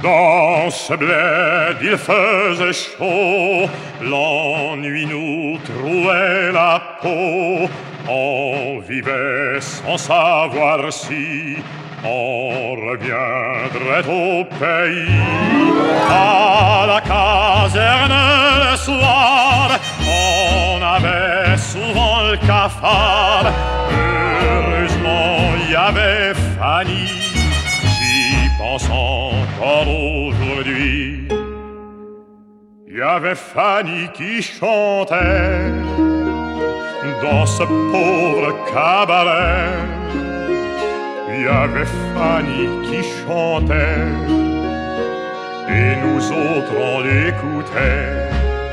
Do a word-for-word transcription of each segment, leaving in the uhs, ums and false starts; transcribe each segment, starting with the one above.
Dans ce bled il faisait chaud, l'ennui nous trouait la peau. On vivait sans savoir si on reviendrait au pays. À la caserne le soir, on avait souvent le cafard. Heureusement il y avait Fanny, j'y pense encore aujourd'hui. Il y avait Fanny qui chantait dans ce pauvre cabaret. Il y avait Fanny qui chantait et nous autres on l'écoutait.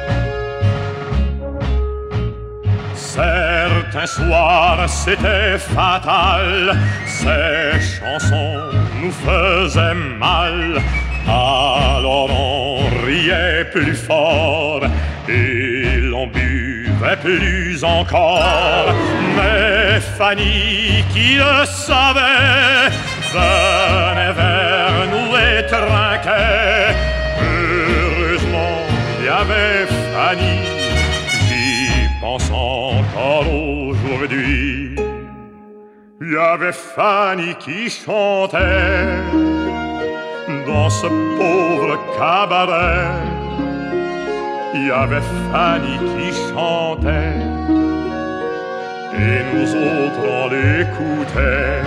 Certains soirs c'était fatal, ces chansons nous faisaient mal. Alors on riait plus fort et l'on buvait plus encore. Mais Fanny qui le savait venait vers nous et trinquait. Heureusement il y avait Fanny, j'y pense encore aujourd'hui. Il y avait Fanny qui chantait dans ce pauvre cabaret. Il y avait Fanny qui chantait et nous autres on l'écoutait.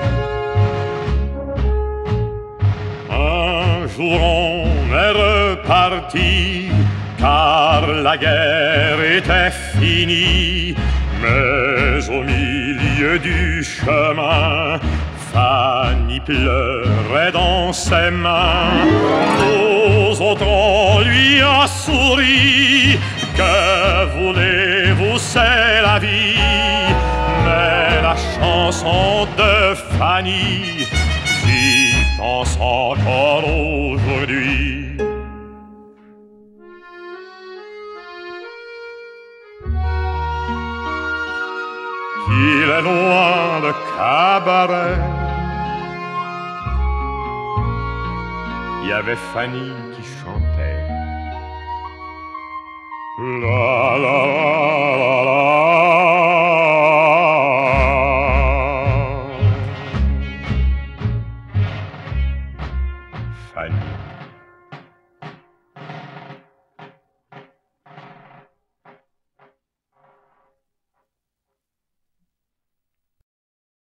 Un jour on est reparti car la guerre était finie. Mais au milieu du chemin, Fanny pleurait dans ses mains. Nous autres on lui a souri. Que voulez-vous, c'est la vie. Mais la chanson de Fanny, j'y pense encore aujourd'hui. Il est loin le cabaret. Il y avait Fanny qui chantait. La la la.